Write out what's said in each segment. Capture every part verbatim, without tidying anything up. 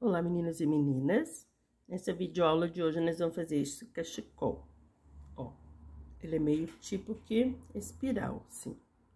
Olá, meninos e meninas. Nessa videoaula de hoje, nós vamos fazer esse cachecol. Ó, ele é meio tipo que espiral, assim.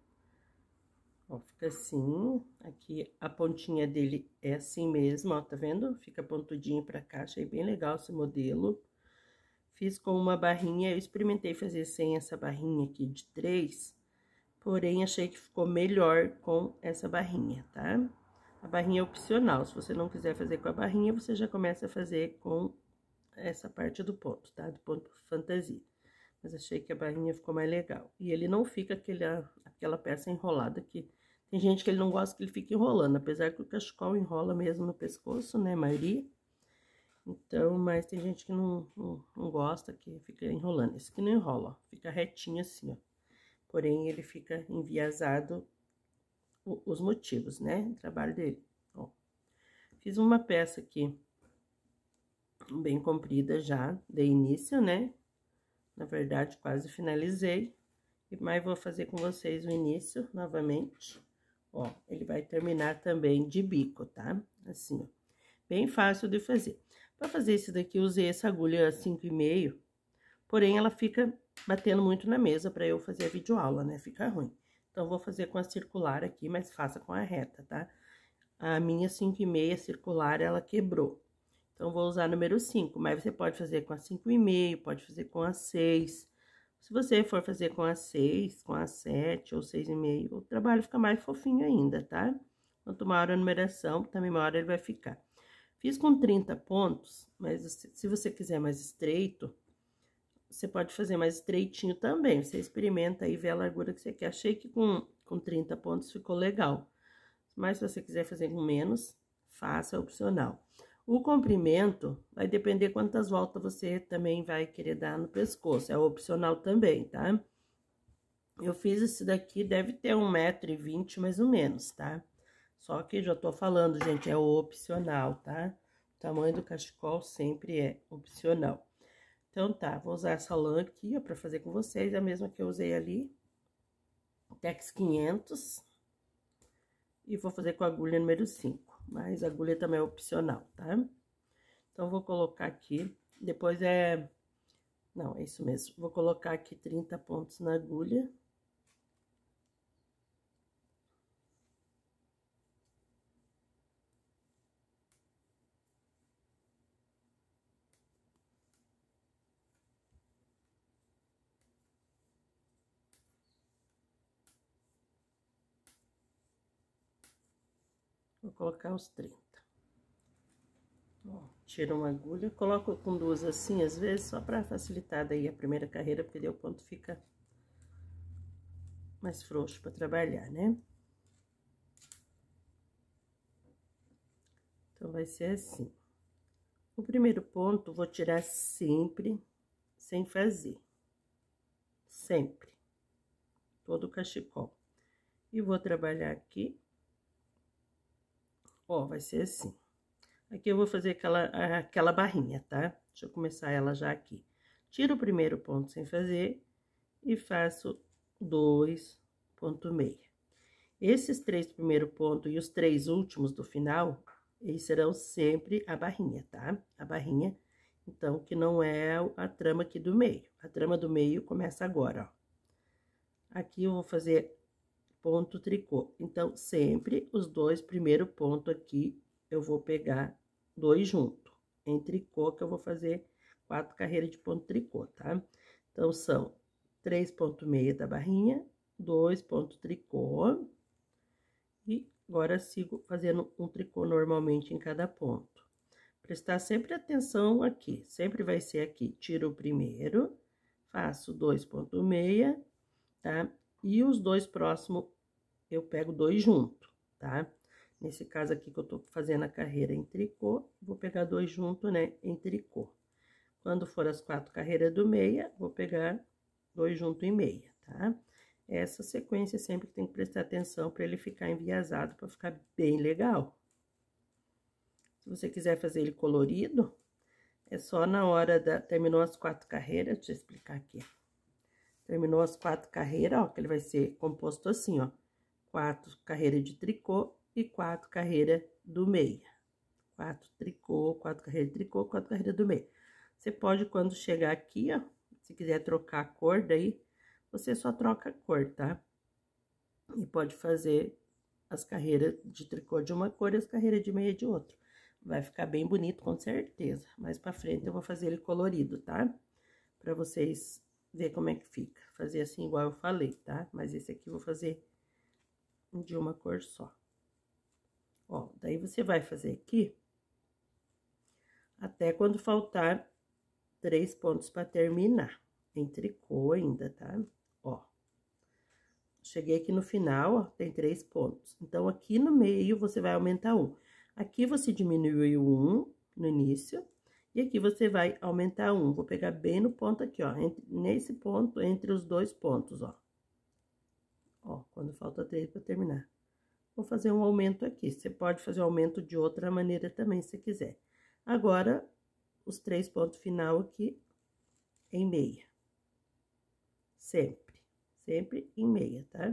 Ó, fica assim. Aqui, a pontinha dele é assim mesmo, ó, tá vendo? Fica pontudinho pra cá, achei bem legal esse modelo. Fiz com uma barrinha, eu experimentei fazer sem essa barrinha aqui de três, porém, achei que ficou melhor com essa barrinha, tá? A barrinha é opcional, se você não quiser fazer com a barrinha, você já começa a fazer com essa parte do ponto, tá? Do ponto fantasia. Mas achei que a barrinha ficou mais legal. E ele não fica aquela, aquela peça enrolada que... Tem gente que ele não gosta que ele fique enrolando, apesar que o cachecol enrola mesmo no pescoço, né, a maioria. Então, mas tem gente que não, não, não gosta que fica enrolando. Esse aqui não enrola, ó, fica retinho assim, ó. Porém, ele fica enviesado os motivos, né? O trabalho dele. Ó, fiz uma peça aqui bem comprida já, de início, né? Na verdade, quase finalizei. Mas vou fazer com vocês o início novamente. Ó, ele vai terminar também de bico, tá? Assim, ó. Bem fácil de fazer. Para fazer esse daqui, eu usei essa agulha cinco e meio, porém, ela fica batendo muito na mesa para eu fazer a videoaula, né? Fica ruim. Então, vou fazer com a circular aqui, mas faça com a reta, tá? A minha cinco e meio circular, ela quebrou. Então, vou usar número cinco, mas você pode fazer com a cinco e meio, pode fazer com a seis. Se você for fazer com a seis, com a sete ou seis e meio, o trabalho fica mais fofinho ainda, tá? Quanto maior a numeração, também maior ele vai ficar. Fiz com trinta pontos, mas se você quiser mais estreito, você pode fazer mais estreitinho também. Você experimenta aí, vê a largura que você quer. Achei que com, com trinta pontos ficou legal. Mas se você quiser fazer com menos, faça, é opcional. O comprimento vai depender quantas voltas você também vai querer dar no pescoço. É opcional também, tá? Eu fiz esse daqui, deve ter um metro e vinte mais ou menos, tá? Só que já tô falando, gente, é opcional, tá? O tamanho do cachecol sempre é opcional. Então, tá, vou usar essa lã aqui, ó, pra fazer com vocês, a mesma que eu usei ali. Tex quinhentos. E vou fazer com a agulha número cinco, mas a agulha também é opcional, tá? Então, vou colocar aqui, depois é... Não, é isso mesmo. Vou colocar aqui trinta pontos na agulha. Vou colocar os trinta. Ó, tiro uma agulha, coloco com duas assim, às vezes, só pra facilitar daí a primeira carreira, porque daí o ponto fica mais frouxo pra trabalhar, né? Então, vai ser assim. O primeiro ponto, vou tirar sempre sem fazer. Sempre. Todo o cachecol. E vou trabalhar aqui. Ó, vai ser assim. Aqui eu vou fazer aquela, aquela barrinha, tá? Deixa eu começar ela já aqui. Tiro o primeiro ponto sem fazer e faço dois ponto meio. Esses três primeiros pontos e os três últimos do final, eles serão sempre a barrinha, tá? A barrinha, então, que não é a trama aqui do meio. A trama do meio começa agora, ó. Aqui eu vou fazer ponto tricô. Então, sempre os dois primeiros pontos aqui, eu vou pegar dois juntos. Em tricô, que eu vou fazer quatro carreiras de ponto tricô, tá? Então, são três ponto meio da barrinha, dois pontos tricô. E agora, sigo fazendo um tricô normalmente em cada ponto. Prestar sempre atenção aqui, sempre vai ser aqui. Tiro o primeiro, faço dois ponto meio, tá? E os dois próximos, eu pego dois junto, tá? Nesse caso aqui que eu tô fazendo a carreira em tricô, vou pegar dois junto, né, em tricô. Quando for as quatro carreiras do meia, vou pegar dois junto em meia, tá? Essa sequência sempre tem que prestar atenção para ele ficar enviesado, para ficar bem legal. Se você quiser fazer ele colorido, é só na hora da... Terminou as quatro carreiras, deixa eu explicar aqui. Terminou as quatro carreiras, ó, que ele vai ser composto assim, ó. Quatro carreiras de tricô e quatro carreiras do meia. Quatro tricô, quatro carreiras de tricô, quatro carreiras do meio. Você pode, quando chegar aqui, ó, se quiser trocar a cor daí, você só troca a cor, tá? E pode fazer as carreiras de tricô de uma cor e as carreiras de meia de outra. Vai ficar bem bonito, com certeza. Mais pra frente eu vou fazer ele colorido, tá? Pra vocês verem como é que fica. Fazer assim igual eu falei, tá? Mas esse aqui eu vou fazer de uma cor só. Ó, daí você vai fazer aqui até quando faltar três pontos pra terminar. Em tricô ainda, tá? Ó. Cheguei aqui no final, ó, tem três pontos. Então, aqui no meio, você vai aumentar um. Aqui você diminuiu um no início, e aqui você vai aumentar um. Vou pegar bem no ponto aqui, ó, entre, nesse ponto, entre os dois pontos, ó. Ó, quando falta três pra terminar. Vou fazer um aumento aqui. Você pode fazer um aumento de outra maneira também, se quiser. Agora, os três pontos final aqui em meia. Sempre. Sempre em meia, tá?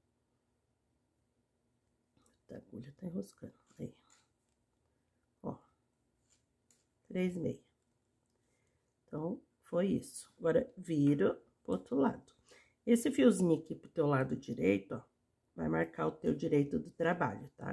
A agulha tá enroscando. Aí. Ó. Três meia. Então, foi isso. Agora, viro pro outro lado. Esse fiozinho aqui pro teu lado direito, ó, vai marcar o teu direito do trabalho, tá?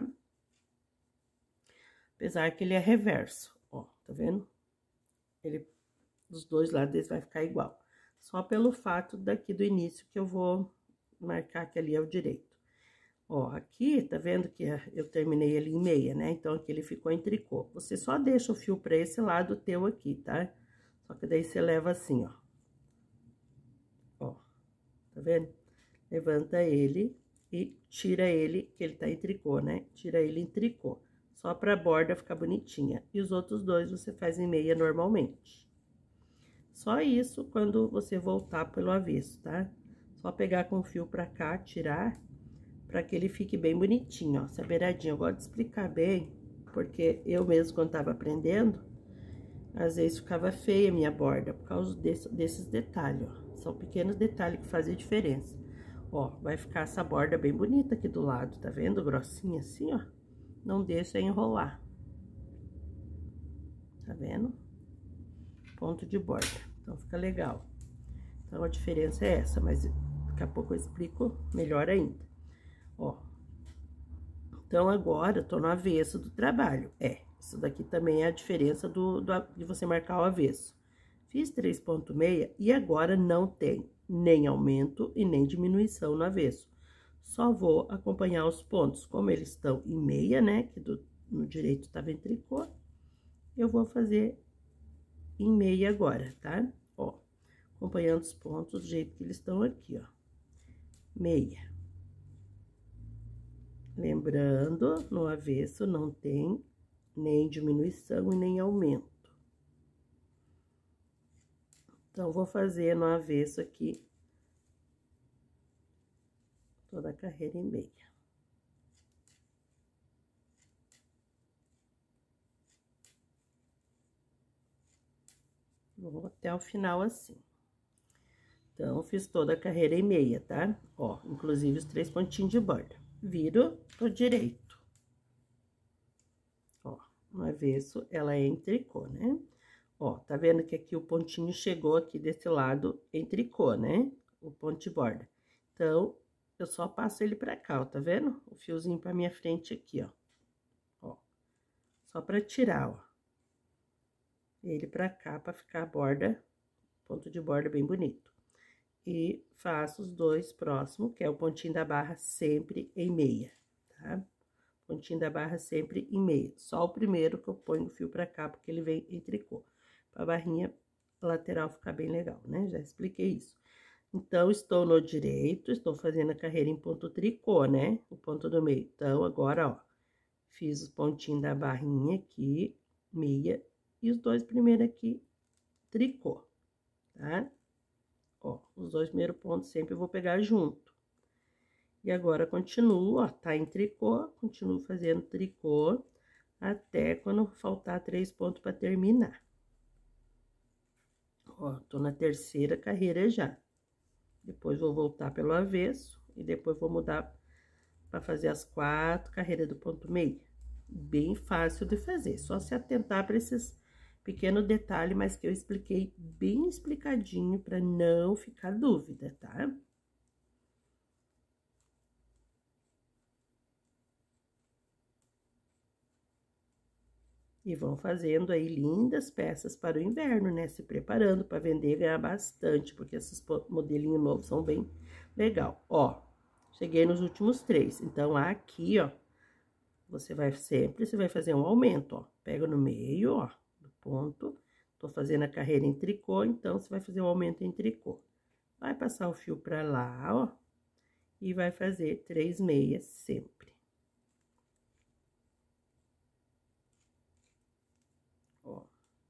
Apesar que ele é reverso, ó, tá vendo? Ele, dos dois lados, eles vai ficar igual. Só pelo fato daqui do início que eu vou marcar que ali é o direito. Ó, aqui, tá vendo que eu terminei ele em meia, né? Então, aqui ele ficou em tricô. Você só deixa o fio pra esse lado teu aqui, tá? Só que daí você leva assim, ó. Ó, tá vendo? Levanta ele e tira ele, que ele tá em tricô, né? Tira ele em tricô. Só pra borda ficar bonitinha. E os outros dois você faz em meia normalmente. Só isso quando você voltar pelo avesso, tá? Só pegar com o fio pra cá, tirar, pra que ele fique bem bonitinho, ó. Essa beiradinha, eu gosto de explicar bem, porque eu mesmo, quando tava aprendendo, às vezes ficava feia a minha borda, por causa desse, desses detalhes, ó. São pequenos detalhes que fazem diferença. Ó, vai ficar essa borda bem bonita aqui do lado, tá vendo? Grossinha assim, ó. Não deixa enrolar. Tá vendo? Ponto de borda. Então, fica legal. Então, a diferença é essa, mas daqui a pouco eu explico melhor ainda. Ó. Então, agora, eu tô no avesso do trabalho. É, isso daqui também é a diferença do, do, de você marcar o avesso. Fiz três ponto seis e agora não tem nem aumento e nem diminuição no avesso. Só vou acompanhar os pontos, como eles estão em meia, né, que do, no direito tava em tricô, eu vou fazer em meia agora, tá? Ó, acompanhando os pontos do jeito que eles estão aqui, ó. Meia. Lembrando, no avesso não tem nem diminuição e nem aumento. Então, vou fazer no avesso aqui toda a carreira em meia. Vou até o final assim. Então, fiz toda a carreira em meia, tá? Ó, inclusive os três pontinhos de borda. Viro pro direito. Ó, no avesso, ela é em tricô, né? Ó, tá vendo que aqui o pontinho chegou aqui desse lado em tricô, né? O ponto de borda. Então, eu só passo ele pra cá, ó, tá vendo? O fiozinho pra minha frente aqui, ó. Ó, só pra tirar, ó. Ele pra cá, pra ficar a borda, ponto de borda bem bonito. E faço os dois próximos, que é o pontinho da barra sempre em meia, tá? Pontinho da barra sempre em meia. Só o primeiro que eu ponho o fio pra cá, porque ele vem em tricô. Pra barrinha lateral ficar bem legal, né? Já expliquei isso. Então, estou no direito, estou fazendo a carreira em ponto tricô, né? O ponto do meio. Então, agora, ó, fiz o pontinho da barrinha aqui, meia, e os dois primeiros aqui, tricô, tá? Ó, os dois primeiros pontos sempre eu vou pegar junto. E agora, continuo, ó, tá em tricô, continuo fazendo tricô, até quando faltar três pontos pra terminar. Ó, tô na terceira carreira já. Depois vou voltar pelo avesso e depois vou mudar pra fazer as quatro carreiras do ponto meio. Bem fácil de fazer, só se atentar para esses pequenos detalhes, mas que eu expliquei bem explicadinho para não ficar dúvida, tá? E vão fazendo aí lindas peças para o inverno, né? Se preparando para vender e ganhar bastante, porque esses modelinhos novos são bem legal. Ó, cheguei nos últimos três. Então, aqui, ó, você vai sempre, você vai fazer um aumento, ó. Pega no meio, ó, do ponto. Tô fazendo a carreira em tricô, então, você vai fazer um aumento em tricô. Vai passar o fio pra lá, ó, e vai fazer três meias sempre. Ó,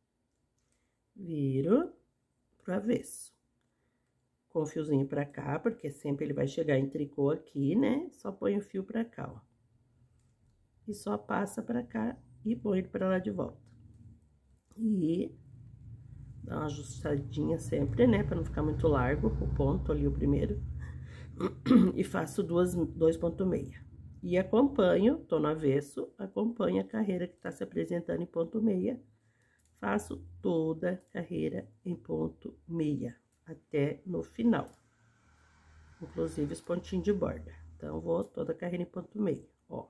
viro pro avesso. Com o fiozinho pra cá, porque sempre ele vai chegar em tricô aqui, né? Só põe o fio pra cá, ó. E só passa pra cá e põe ele pra lá de volta. E dá uma ajustadinha sempre, né? Pra não ficar muito largo o ponto ali, o primeiro. E faço duas, dois ponto meia. E acompanho, tô no avesso, acompanho a carreira que tá se apresentando em ponto meia. Faço toda a carreira em ponto meia, até no final. Inclusive os pontinhos de borda. Então, vou toda a carreira em ponto meia, ó.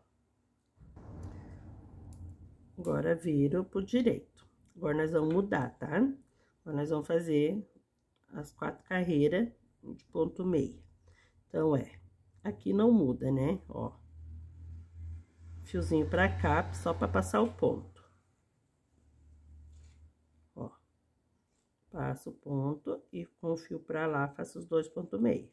Agora, viro pro direito. Agora, nós vamos mudar, tá? Agora, nós vamos fazer as quatro carreiras de ponto meia. Então, é, aqui não muda, né? Ó, fiozinho pra cá, só pra passar o ponto. Ó, passo o ponto e com o fio pra lá, faço os dois ponto meia.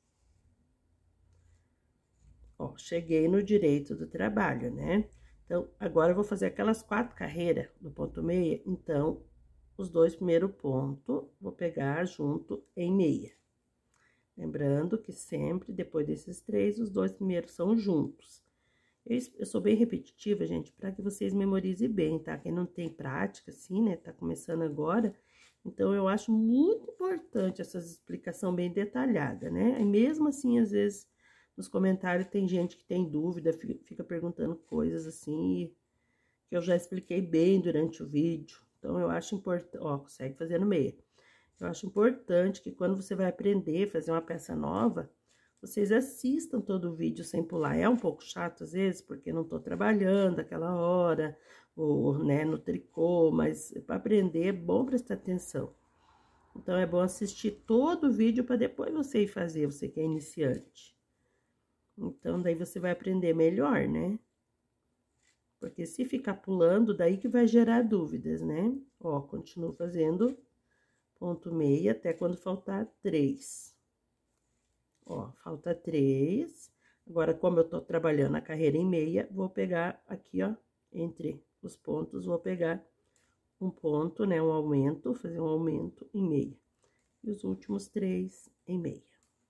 Ó, cheguei no direito do trabalho, né? Então, agora eu vou fazer aquelas quatro carreiras do ponto meia, então, os dois primeiros pontos, vou pegar junto em meia. Lembrando que sempre, depois desses três, os dois primeiros são juntos. Eu, eu sou bem repetitiva, gente, para que vocês memorizem bem, tá? Quem não tem prática, assim, né, tá começando agora, então, eu acho muito importante essas explicações bem detalhadas, né? E mesmo assim, às vezes, nos comentários tem gente que tem dúvida, fica perguntando coisas assim, que eu já expliquei bem durante o vídeo. Então, eu acho importante, ó, consegue fazer no meio. Eu acho importante que quando você vai aprender a fazer uma peça nova, vocês assistam todo o vídeo sem pular. É um pouco chato, às vezes, porque não tô trabalhando aquela hora, ou, né, no tricô, mas para aprender é bom prestar atenção. Então, é bom assistir todo o vídeo para depois você ir fazer, você que é iniciante. Então, daí você vai aprender melhor, né? Porque se ficar pulando, daí que vai gerar dúvidas, né? Ó, continuo fazendo ponto meia até quando faltar três. Ó, falta três. Agora, como eu tô trabalhando a carreira em meia, vou pegar aqui, ó, entre os pontos, vou pegar um ponto, né, um aumento, fazer um aumento em meia. E os últimos três em meia.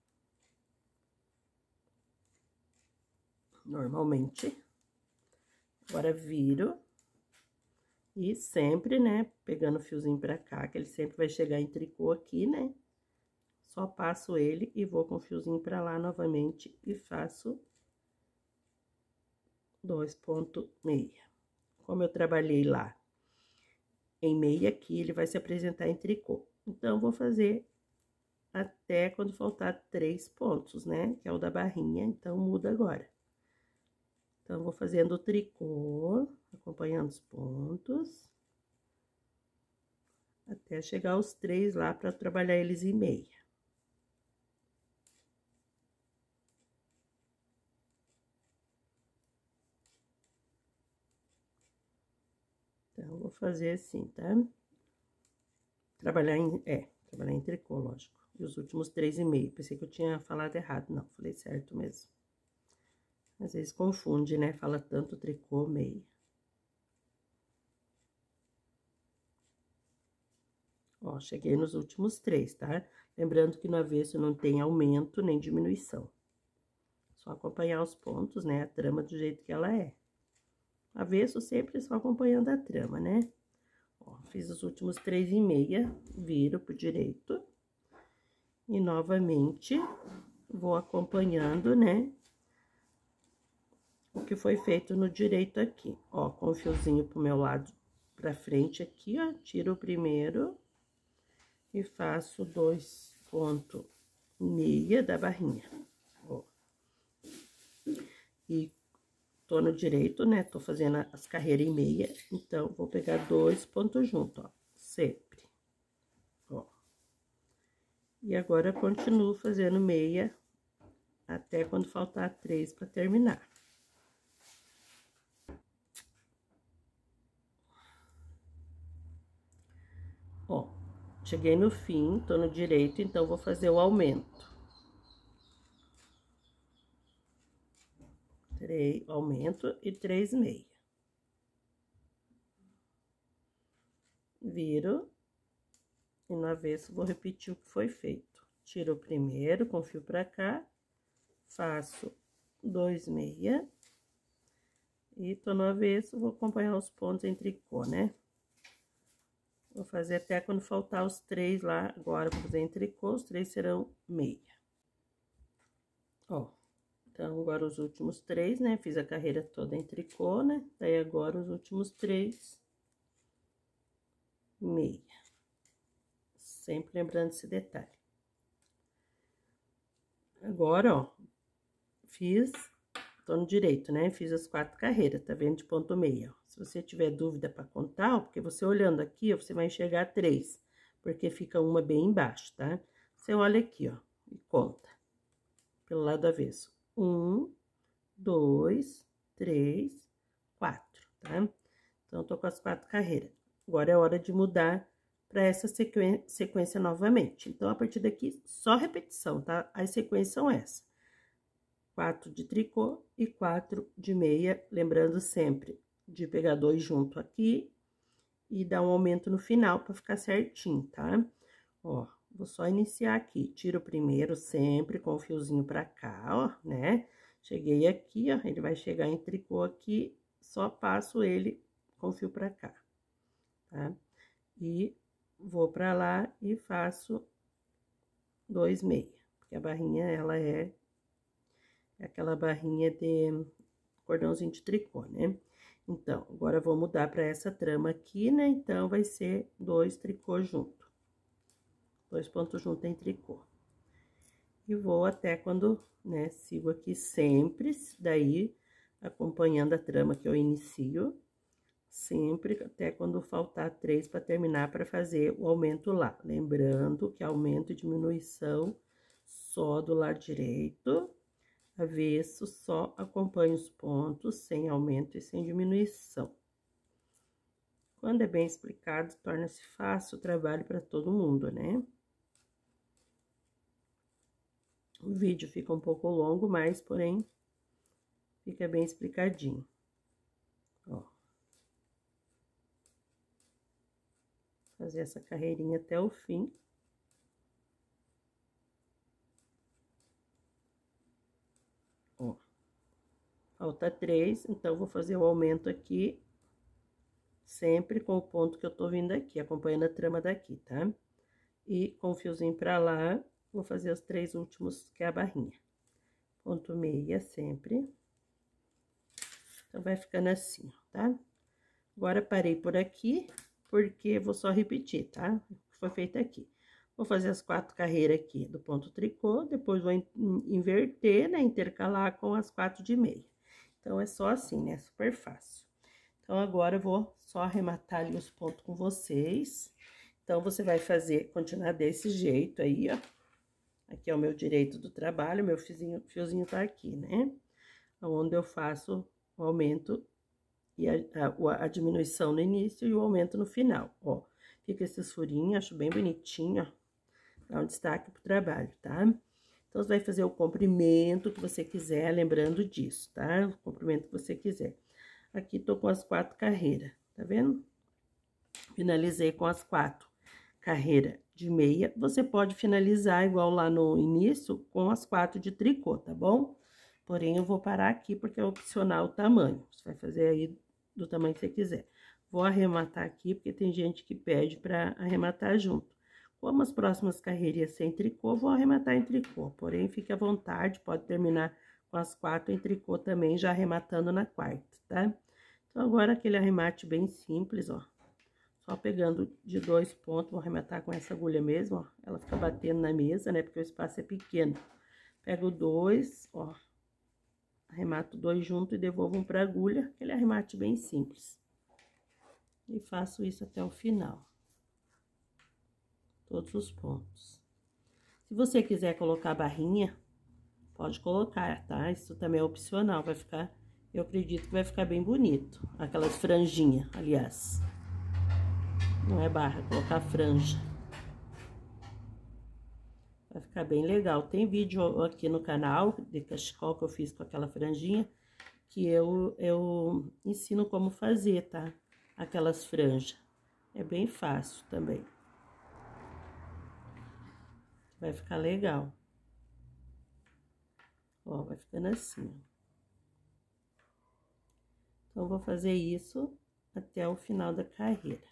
Normalmente. Agora, viro. E sempre, né, pegando o fiozinho pra cá, que ele sempre vai chegar em tricô aqui, né? Só passo ele e vou com o fiozinho pra lá novamente e faço dois ponto meia. Como eu trabalhei lá em meia aqui, ele vai se apresentar em tricô. Então, vou fazer até quando faltar três pontos, né? Que é o da barrinha, então, muda agora. Então, vou fazendo o tricô, acompanhando os pontos, até chegar aos três lá para trabalhar eles em meia. Então, vou fazer assim, tá? Trabalhar em, é, trabalhar em tricô, lógico. E os últimos três e meio. Pensei que eu tinha falado errado, não, falei certo mesmo. Às vezes confunde, né? Fala tanto tricô, meia. Ó, cheguei nos últimos três, tá? Lembrando que no avesso não tem aumento nem diminuição. Só acompanhar os pontos, né? A trama do jeito que ela é. Avesso sempre só acompanhando a trama, né? Ó, fiz os últimos três e meia, viro pro direito. E novamente vou acompanhando, né? o que foi feito no direito aqui. Ó, com o fiozinho pro meu lado pra frente aqui, ó, tiro o primeiro e faço dois pontos meia da barrinha, ó. E tô no direito, né? Tô fazendo as carreiras em meia, então, vou pegar dois pontos juntos, ó, sempre, ó. E agora, eu continuo fazendo meia até quando faltar três pra terminar. Ó, cheguei no fim, tô no direito, então, vou fazer o aumento. Três, aumento e três meia. Viro, e no avesso vou repetir o que foi feito. Tiro o primeiro, com fio pra cá, faço dois meia, e tô no avesso, vou acompanhar os pontos em tricô, né? Vou fazer até quando faltar os três lá, agora vou fazer em tricô, os três serão meia. Ó, então, agora os últimos três, né? Fiz a carreira toda em tricô, né? Daí, agora os últimos três, meia. Sempre lembrando esse detalhe. Agora, ó, fiz, tô no direito, né? Fiz as quatro carreiras, tá vendo? De ponto meia, ó. Se você tiver dúvida para contar, ó, porque você olhando aqui, ó, você vai enxergar três, porque fica uma bem embaixo, tá? Você olha aqui, ó, e conta, pelo lado avesso. Um, dois, três, quatro, tá? Então, tô com as quatro carreiras. Agora, é hora de mudar para essa sequen sequência novamente. Então, a partir daqui, só repetição, tá? As sequências são essas. Quatro de tricô e quatro de meia, lembrando sempre de pegar dois junto aqui e dar um aumento no final para ficar certinho, tá? Ó, vou só iniciar aqui, tiro o primeiro sempre com o fiozinho pra cá, ó, né? Cheguei aqui, ó, ele vai chegar em tricô aqui, só passo ele com o fio pra cá, tá? E vou pra lá e faço dois meia, porque a barrinha, ela é, é aquela barrinha de cordãozinho de tricô, né? Então, agora, vou mudar para essa trama aqui, né? Então, vai ser dois tricô junto. Dois pontos juntos em tricô. E vou até quando, né, sigo aqui sempre, daí, acompanhando a trama que eu inicio, sempre até quando faltar três para terminar, para fazer o aumento lá. Lembrando que aumento e diminuição só do lado direito, avesso, só acompanha os pontos, sem aumento e sem diminuição. Quando é bem explicado, torna-se fácil o trabalho para todo mundo, né? O vídeo fica um pouco longo, mas, porém, fica bem explicadinho. Ó. Fazer essa carreirinha até o fim. Ó. Falta três, então, vou fazer o aumento aqui, sempre com o ponto que eu tô vindo aqui, acompanhando a trama daqui, tá? E com o fiozinho pra lá, vou fazer os três últimos, que é a barrinha. Ponto meia sempre. Então, vai ficando assim, ó, tá? Agora, parei por aqui, porque vou só repetir, tá? O que foi feito aqui. Vou fazer as quatro carreiras aqui do ponto tricô, depois vou inverter, né? Intercalar com as quatro de meia. Então, é só assim, né? Super fácil. Então, agora, eu vou só arrematar ali os pontos com vocês. Então, você vai fazer, continuar desse jeito aí, ó. Aqui é o meu direito do trabalho, meu fiozinho, fiozinho tá aqui, né? Onde eu faço o aumento e a, a, a diminuição no início e o aumento no final, ó. Fica esses furinhos, acho bem bonitinho, ó. Dá um destaque pro trabalho, tá? Então, você vai fazer o comprimento que você quiser, lembrando disso, tá? O comprimento que você quiser. Aqui, tô com as quatro carreiras, tá vendo? Finalizei com as quatro carreiras de meia. Você pode finalizar igual lá no início com as quatro de tricô, tá bom? Porém, eu vou parar aqui porque é opcional o tamanho. Você vai fazer aí do tamanho que você quiser. Vou arrematar aqui, porque tem gente que pede pra arrematar junto. Como as próximas carreiras sem tricô, vou arrematar em tricô. Porém, fique à vontade, pode terminar com as quatro em tricô também, já arrematando na quarta, tá? Então, agora aquele arremate bem simples, ó. Só pegando de dois pontos, vou arrematar com essa agulha mesmo, ó. Ela fica batendo na mesa, né? Porque o espaço é pequeno. Pego dois, ó. Arremato dois junto e devolvo um pra agulha. Aquele arremate bem simples. E faço isso até o final. Todos os pontos. Se você quiser colocar barrinha, pode colocar, tá? Isso também é opcional, vai ficar... Eu acredito que vai ficar bem bonito. Aquelas franjinhas, aliás. Não é barra, é colocar franja. Vai ficar bem legal. Tem vídeo aqui no canal de cachecol que eu fiz com aquela franjinha, que eu, eu ensino como fazer, tá? Aquelas franjas. É bem fácil também. Vai ficar legal. Ó, vai ficando assim, ó. Então, eu vou fazer isso até o final da carreira.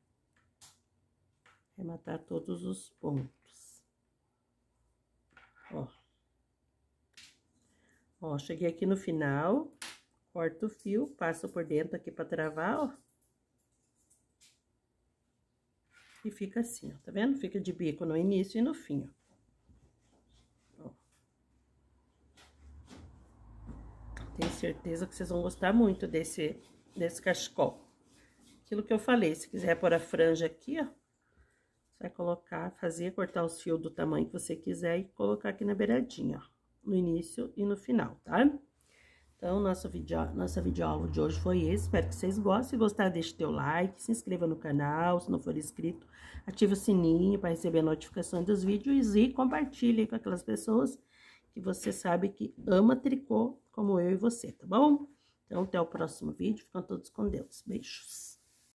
Arrematar todos os pontos. Ó. Ó, cheguei aqui no final, corto o fio, passo por dentro aqui pra travar, ó. E fica assim, ó, tá vendo? Fica de bico no início e no fim, ó. Ó. Tenho certeza que vocês vão gostar muito desse, desse cachecol. Aquilo que eu falei, se quiser pôr a franja aqui, ó, você vai colocar, fazer, cortar os fios do tamanho que você quiser e colocar aqui na beiradinha, ó, no início e no final, tá? Então, nosso vídeo, nossa videoaula de hoje foi esse, espero que vocês gostem. Se gostar, deixe teu like, se inscreva no canal, se não for inscrito, ative o sininho para receber notificações dos vídeos e compartilhe com aquelas pessoas que você sabe que ama tricô, como eu e você, tá bom? Então, até o próximo vídeo, ficam todos com Deus. Beijos!